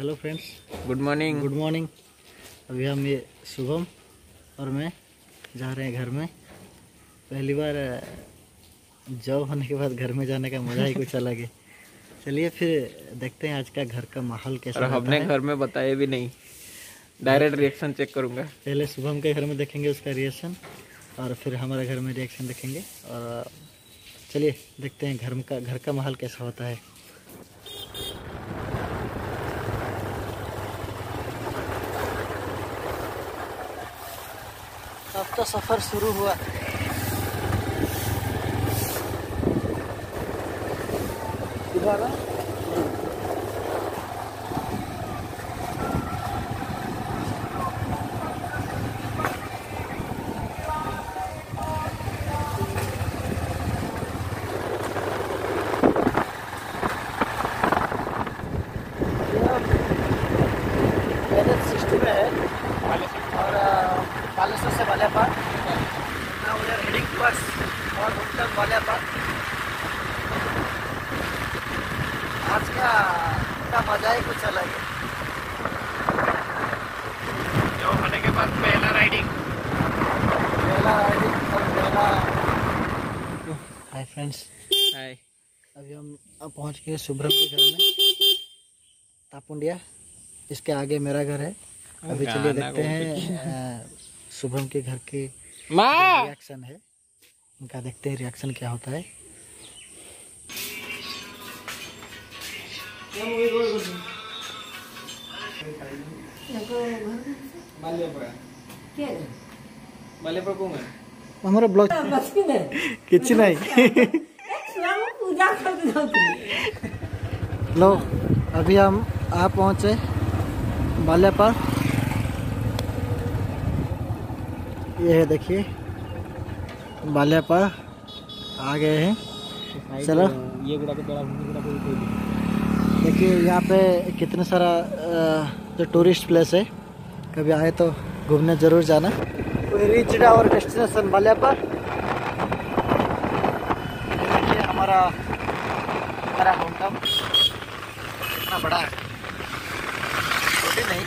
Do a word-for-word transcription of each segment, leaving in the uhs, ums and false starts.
Hello friends, good morning. Good morning. अभी हम ये शुभम और मैं जा रहे हैं घर में। पहली बार जॉब होने के बाद घर में जाने का मज़ा ही कुछ अलग है। चलिए फिर देखते हैं आज का घर का माहौल कैसा रहता है। हमने घर में बताया भी नहीं, डायरेक्ट रिएक्शन चेक करूंगा। पहले शुभम के घर में देखेंगे उसका रिएक्शन और फिर हमारे घर में रिएक्शन देखेंगे। और चलिए देखते हैं घर का घर का माहौल कैसा होता है। अब तो सफ़र शुरू हुआ। सिक्सटी में है और बालेश्वर से बालियापार उधर हेडिंग बस और होटल बालियापार। आज का का मजा ही कुछ अलग है। जो होने के बाद पहला राइडिंग पहला राइडिंग और पहला। Hi friends, hi. अभी हम अब पहुंच गए शुभ्रम के घर में, तापुंडिया। इसके आगे मेरा घर है। अभी चलिए देखते हैं शुभम के घर के रिएक्शन है, उनका देखते हैं रिएक्शन क्या होता है। हमारा ब्लॉग किसी नहीं। लो अभी हम आ पहुँचे बालियापार। ये है देखिए बालियापार आ गए हैं। चलो ये देखिए यहाँ पे कितने सारा जो टूरिस्ट प्लेस है, कभी आए तो घूमने जरूर जाना। रीच्ड और डेस्टिनेशन बालियापार। ये हमारा हमारा होम टाउन कितना बड़ा है, छोटी नहीं।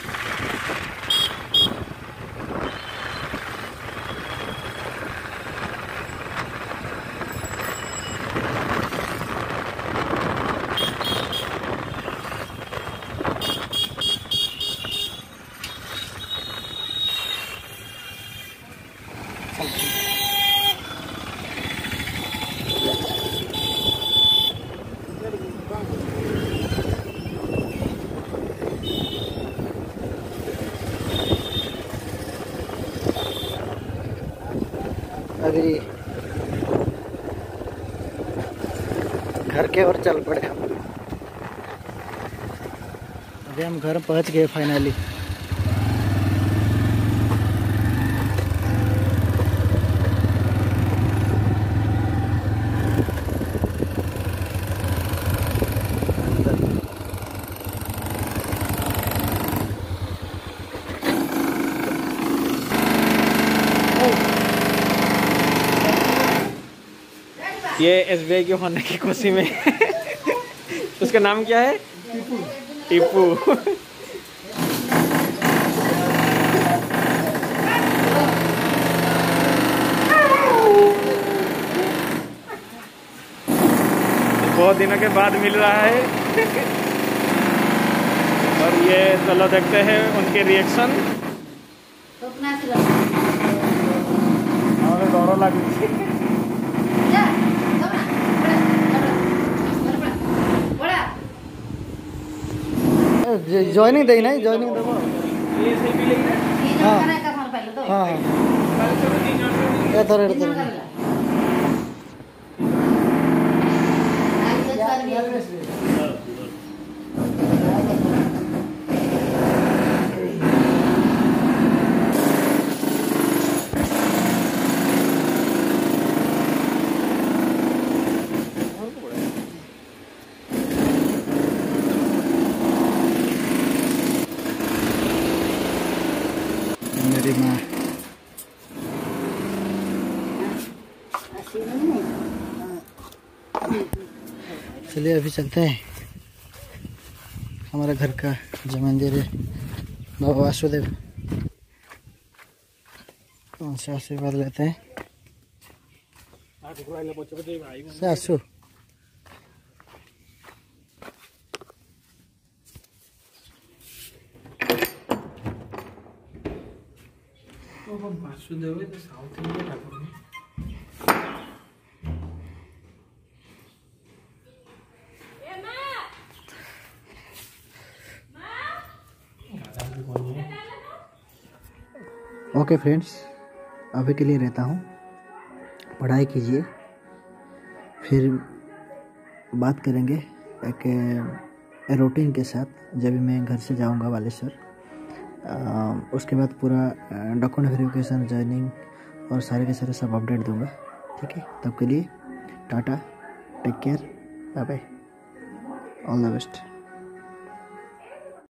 अभी घर के ओर चल पड़े हम। अभी हम घर पहुंच गए फाइनली। ये एस बी आई के होने की खुशी में उसका नाम क्या है? टीपू। टीपू। बहुत दिनों के बाद मिल रहा है और ये चलो देखते हैं उनके रिएक्शन। हमें डर लगी। जॉइनिंग देना है, जॉइनिंग देना। हाँ हाँ ये थोड़े थोड़े मेरी माँ। चलिए अभी चलते हैं। हमारा घर का जो मंदिर है बाबा वासुदेव, उनसे आशीर्वाद लेते हैं। सासू वासुदेव तो साउथ इंडिया ठाकुर है। ओके फ्रेंड्स, अभी के लिए रहता हूँ, पढ़ाई कीजिए, फिर बात करेंगे एक रूटीन के साथ जब मैं घर से जाऊँगा बालेश्वर। उसके बाद पूरा डॉक्यूमेंट वेरिफिकेशन, जॉइनिंग और सारे के सारे सब अपडेट दूंगा। ठीक है, तब के लिए tata, take care, bye bye, all the best.